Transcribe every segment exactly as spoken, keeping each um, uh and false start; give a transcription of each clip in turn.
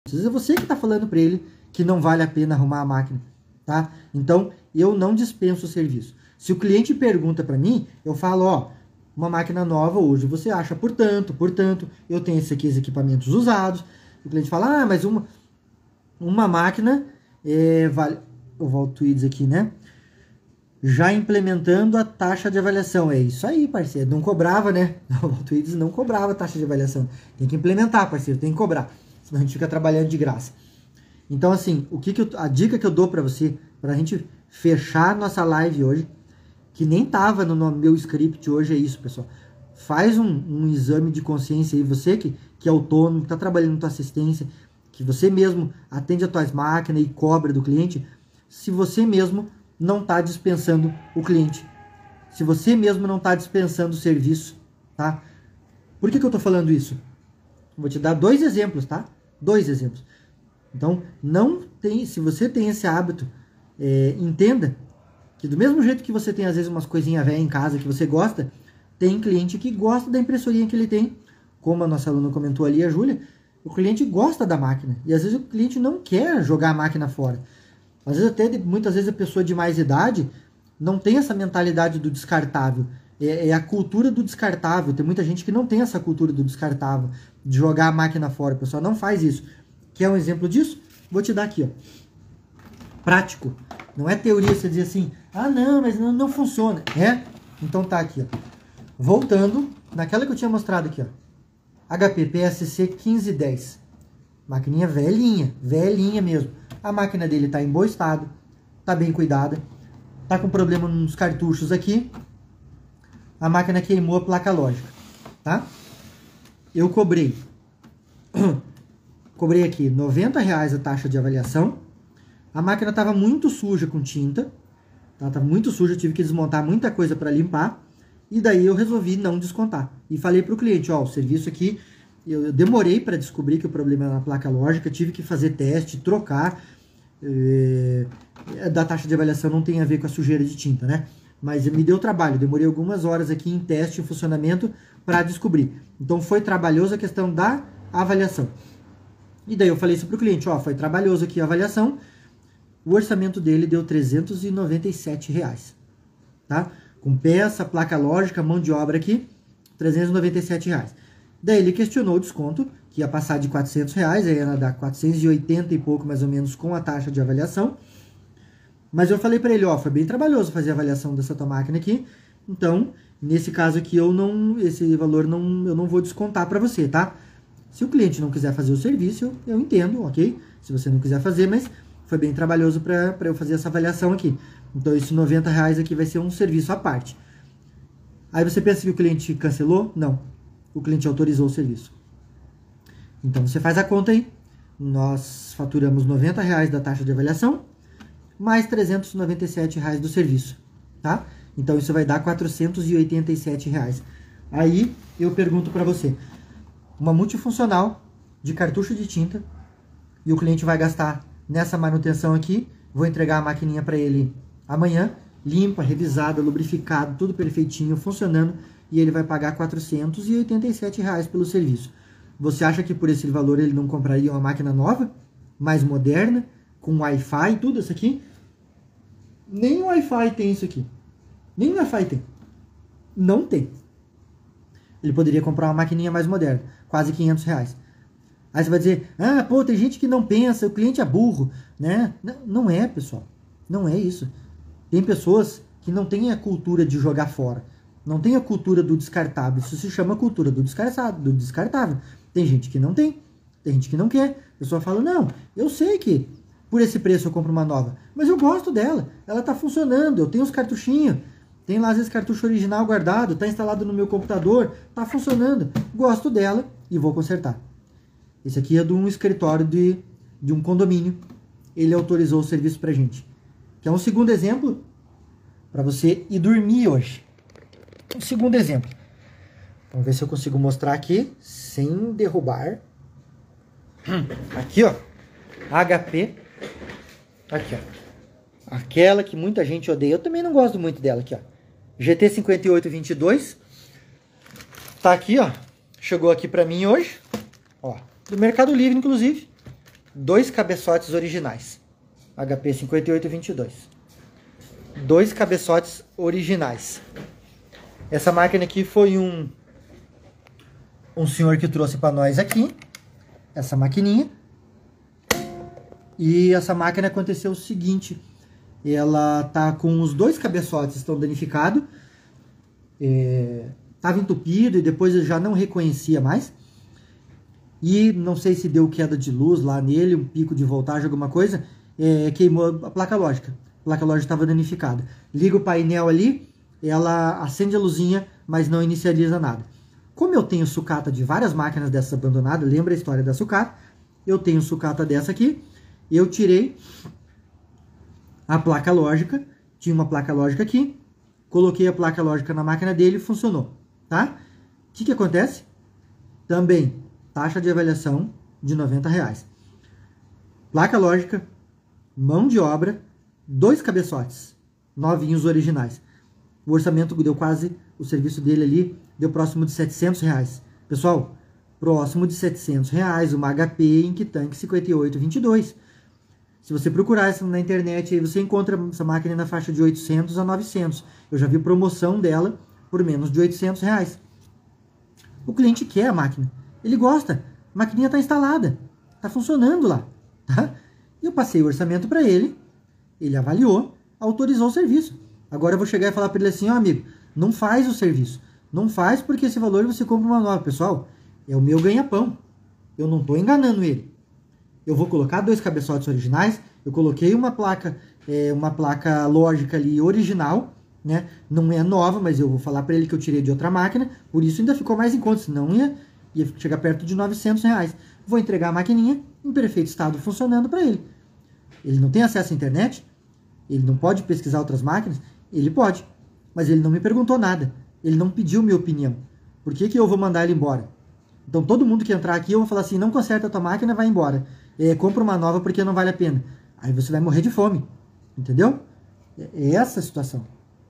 Às vezes é você que está falando para ele que não vale a pena arrumar a máquina, tá? Então, eu não dispenso o serviço. Se o cliente pergunta para mim, eu falo, ó, uma máquina nova hoje você acha por tanto, portanto, eu tenho esse aqui, os equipamentos usados. O cliente fala, ah, mas uma, uma máquina é, vale... Eu volto tweets aqui, né? Já implementando a taxa de avaliação. É isso aí, parceiro. Não cobrava, né? O Voltweeds não cobrava a taxa de avaliação. Tem que implementar, parceiro. Tem que cobrar. Senão a gente fica trabalhando de graça. Então, assim, o que que eu, a dica que eu dou para você, para a gente fechar nossa live hoje, que nem tava no meu script hoje, é isso, pessoal. Faz um, um exame de consciência aí. Você que, que é autônomo, que está trabalhando na tua assistência, que você mesmo atende as tuas máquinas e cobra do cliente, se você mesmo não está dispensando o cliente. Se você mesmo não está dispensando o serviço, tá? Por que que eu estou falando isso? Vou te dar dois exemplos, tá? Dois exemplos. Então, não tem, se você tem esse hábito, é, entenda que do mesmo jeito que você tem às vezes umas coisinhas velhas em casa que você gosta, tem cliente que gosta da impressorinha que ele tem. Como a nossa aluna comentou ali, a Júlia, o cliente gosta da máquina. E às vezes o cliente não quer jogar a máquina fora. Às vezes até, muitas vezes a pessoa de mais idade não tem essa mentalidade do descartável. É, é a cultura do descartável. Tem muita gente que não tem essa cultura do descartável, de jogar a máquina fora. O pessoal não faz isso. Quer um exemplo disso? Vou te dar aqui, ó. Prático. Não é teoria você dizer assim, ah não, mas não, não funciona. É? Então tá aqui, ó. Voltando naquela que eu tinha mostrado aqui, ó. H P P S C quinze dez. Maquininha velhinha, velhinha mesmo. A máquina dele está em bom estado, está bem cuidada, está com problema nos cartuchos aqui. A máquina queimou a placa lógica, tá? Eu cobrei, cobrei aqui noventa reais a taxa de avaliação. A máquina estava muito suja com tinta, tá? Tava muito suja, eu tive que desmontar muita coisa para limpar. E daí eu resolvi não descontar. E falei para o cliente, ó, o serviço aqui, eu demorei para descobrir que o problema era na placa lógica, tive que fazer teste, trocar. É, da taxa de avaliação não tem a ver com a sujeira de tinta, né? Mas me deu trabalho, demorei algumas horas aqui em teste e funcionamento para descobrir. Então foi trabalhoso a questão da avaliação. E daí eu falei isso para o cliente, ó, foi trabalhoso aqui a avaliação, o orçamento dele deu trezentos e noventa e sete reais, tá? Com peça, placa lógica, mão de obra aqui, trezentos e noventa e sete reais. Daí ele questionou o desconto, que ia passar de quatrocentos reais, aí ia dar quatrocentos e oitenta e pouco mais ou menos com a taxa de avaliação. Mas eu falei para ele, ó, foi bem trabalhoso fazer a avaliação dessa tua máquina aqui, então, nesse caso aqui, eu não, esse valor não, eu não vou descontar para você, tá? Se o cliente não quiser fazer o serviço, eu, eu entendo, ok? Se você não quiser fazer, mas foi bem trabalhoso para eu fazer essa avaliação aqui. Então, esses noventa reais aqui vai ser um serviço à parte. Aí você pensa que o cliente cancelou? Não. O cliente autorizou o serviço. Então, você faz a conta aí. Nós faturamos noventa reais da taxa de avaliação, mais trezentos e noventa e sete reais do serviço, tá? Então, isso vai dar quatrocentos e oitenta e sete reais. Aí, eu pergunto para você, uma multifuncional de cartucho de tinta, e o cliente vai gastar nessa manutenção aqui, vou entregar a maquininha para ele amanhã, limpa, revisada, lubrificado, tudo perfeitinho, funcionando, e ele vai pagar quatrocentos e oitenta e sete reais pelo serviço. Você acha que por esse valor ele não compraria uma máquina nova, mais moderna, com Wi-Fi e tudo isso aqui? Nem o Wi-Fi tem isso aqui. Nem o Wi-Fi tem. Não tem. Ele poderia comprar uma maquininha mais moderna, quase quinhentos reais. Aí você vai dizer, ah, pô, tem gente que não pensa, o cliente é burro, né? Não é, pessoal. Não é isso. Tem pessoas que não têm a cultura de jogar fora. Não tem a cultura do descartável. Isso se chama cultura do descartável. Do descartável. Tem gente que não tem. Tem gente que não quer. A pessoa fala, não, eu sei que por esse preço eu compro uma nova, mas eu gosto dela. Ela está funcionando, eu tenho os cartuchinhos. Tem lá, às vezes, cartucho original guardado, está instalado no meu computador, está funcionando. Gosto dela e vou consertar. Esse aqui é de um escritório de, de um condomínio. Ele autorizou o serviço para gente. Que é um segundo exemplo para você ir dormir hoje. Um segundo exemplo. Vamos ver se eu consigo mostrar aqui sem derrubar. Aqui, ó. H P. Aqui, ó. Aquela que muita gente odeia. Eu também não gosto muito dela aqui, ó. G T cinquenta e oito vinte e dois. Tá aqui, ó. Chegou aqui pra mim hoje. Ó. Do Mercado Livre, inclusive. dois cabeçotes originais. H P cinquenta e oito vinte e dois. Dois cabeçotes originais. Essa máquina aqui foi um um senhor que trouxe para nós aqui. Essa maquininha. E essa máquina aconteceu o seguinte. Ela tá com os dois cabeçotes estão danificados. Estava é, entupido e depois eu já não reconhecia mais. E não sei se deu queda de luz lá nele, um pico de voltagem, alguma coisa. É, queimou a placa lógica. A placa lógica estava danificada. Liga o painel ali, ela acende a luzinha, mas não inicializa nada. Como eu tenho sucata de várias máquinas dessas abandonadas, lembra a história da sucata? Eu tenho sucata dessa aqui. Eu tirei a placa lógica, tinha uma placa lógica aqui, coloquei a placa lógica na máquina dele e funcionou, tá? O que que acontece? Também, taxa de avaliação de noventa reais. Placa lógica, mão de obra, dois cabeçotes, novinhos originais. O orçamento deu quase, o serviço dele ali, deu próximo de setecentos reais. Pessoal, próximo de setecentos reais, uma H P Inktank cinquenta e oito vinte e dois. Se você procurar essa na internet, aí você encontra essa máquina na faixa de oitocentos a novecentos. Eu já vi promoção dela por menos de oitocentos reais. O cliente quer a máquina. Ele gosta. A maquininha está instalada. Está funcionando lá. Tá? Eu passei o orçamento para ele. Ele avaliou, autorizou o serviço. Agora eu vou chegar e falar para ele assim, ó, amigo, não faz o serviço. Não faz porque esse valor você compra uma nova. Pessoal, é o meu ganha-pão. Eu não estou enganando ele. Eu vou colocar dois cabeçotes originais. Eu coloquei uma placa, é, uma placa lógica ali original, né? Não é nova, mas eu vou falar para ele que eu tirei de outra máquina. Por isso ainda ficou mais em conta, senão ia, ia chegar perto de novecentos reais. Vou entregar a maquininha em perfeito estado funcionando para ele. Ele não tem acesso à internet? Ele não pode pesquisar outras máquinas? Ele pode, mas ele não me perguntou nada. Ele não pediu minha opinião. Por que que eu vou mandar ele embora? Então todo mundo que entrar aqui eu vou falar assim, não conserta a tua máquina, vai embora. É, compra uma nova porque não vale a pena. Aí você vai morrer de fome. Entendeu? É essa a situação.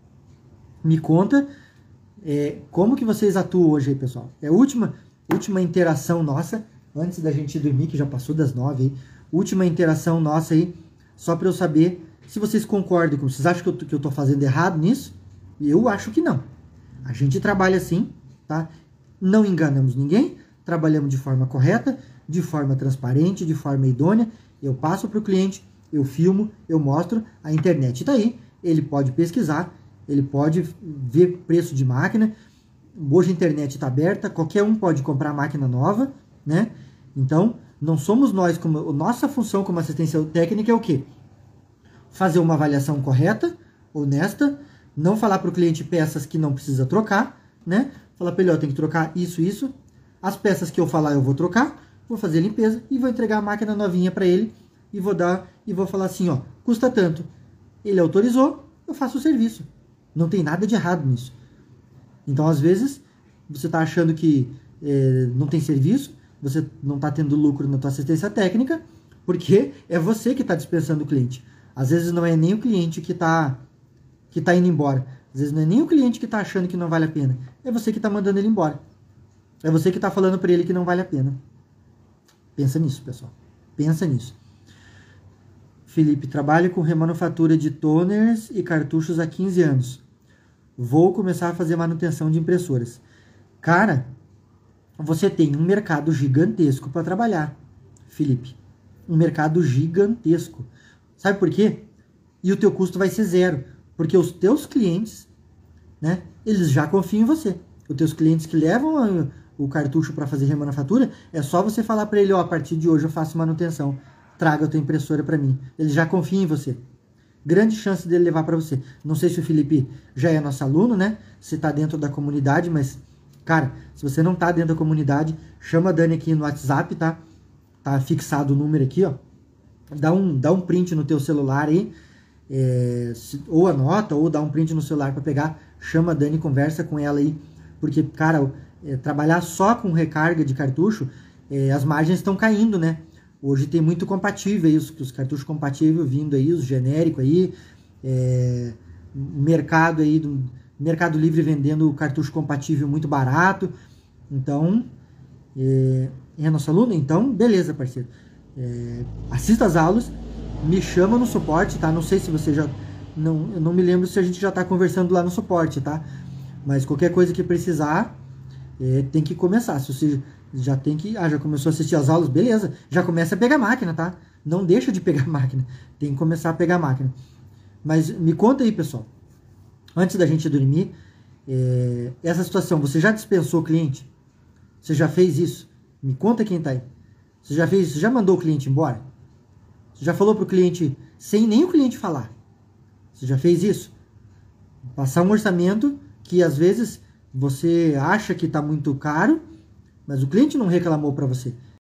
Me conta é, como que vocês atuam hoje aí, pessoal. É a última, última interação nossa, antes da gente dormir, que já passou das nove aí. Última interação nossa aí, só para eu saber se vocês concordam com. Vocês acham que eu, que eu tô fazendo errado nisso? Eu acho que não. A gente trabalha assim, tá? Não enganamos ninguém, trabalhamos de forma correta, de forma transparente, de forma idônea. Eu passo para o cliente, eu filmo, eu mostro, a internet está aí, ele pode pesquisar, ele pode ver preço de máquina. Hoje a internet está aberta, qualquer um pode comprar máquina nova, né? Então, não somos nós, como nossa função como assistência técnica é o quê? Fazer uma avaliação correta, honesta, não falar para o cliente peças que não precisa trocar, né? Falar para ele, ó, tem que trocar isso, isso. As peças que eu falar eu vou trocar, vou fazer a limpeza e vou entregar a máquina novinha para ele e vou dar e vou falar assim, ó, custa tanto. Ele autorizou, eu faço o serviço. Não tem nada de errado nisso. Então, às vezes, você está achando que é, não tem serviço, você não está tendo lucro na tua assistência técnica, porque é você que está dispensando o cliente. Às vezes não é nem o cliente que está que tá indo embora. Às vezes não é nem o cliente que está achando que não vale a pena. É você que está mandando ele embora. É você que está falando para ele que não vale a pena. Pensa nisso, pessoal. Pensa nisso. Felipe, trabalho com remanufatura de toners e cartuchos há quinze anos. Vou começar a fazer manutenção de impressoras. Cara, você tem um mercado gigantesco para trabalhar, Felipe. Um mercado gigantesco. Sabe por quê? E o teu custo vai ser zero. Porque os teus clientes, né, eles já confiam em você. Os teus clientes que levam a, o cartucho para fazer remanufatura, é só você falar para ele, ó, a partir de hoje eu faço manutenção. Traga a tua impressora para mim. Ele já confia em você. Grande chance dele levar para você. Não sei se o Felipe já é nosso aluno, né? Se tá dentro da comunidade, mas, cara, se você não tá dentro da comunidade, chama a Dani aqui no WhatsApp, tá? Tá fixado o número aqui, ó. Dá um, dá um print no teu celular aí, é, se, ou anota, ou dá um print no celular para pegar, chama a Dani, conversa com ela aí, porque, cara, é, trabalhar só com recarga de cartucho, é, as margens estão caindo, né? Hoje tem muito compatível aí, os, os cartuchos compatíveis vindo aí, os genéricos aí, é, mercado aí, do, Mercado Livre vendendo cartucho compatível muito barato. Então, é, é nosso aluno? Então, beleza, parceiro. é, assista as aulas, me chama no suporte, tá? Não sei se você já... Não, eu não me lembro se a gente já está conversando lá no suporte, tá? Mas qualquer coisa que precisar, é, tem que começar. Se você já tem que... Ah, já começou a assistir as aulas, beleza. Já começa a pegar a máquina, tá? Não deixa de pegar a máquina. Tem que começar a pegar a máquina. Mas me conta aí, pessoal. Antes da gente dormir, é, essa situação, você já dispensou o cliente? Você já fez isso? Me conta quem tá aí. Você já fez, você já mandou o cliente embora? Você já falou pro cliente sem nem o cliente falar? Você já fez isso? Passar um orçamento que às vezes você acha que está muito caro, mas o cliente não reclamou para você.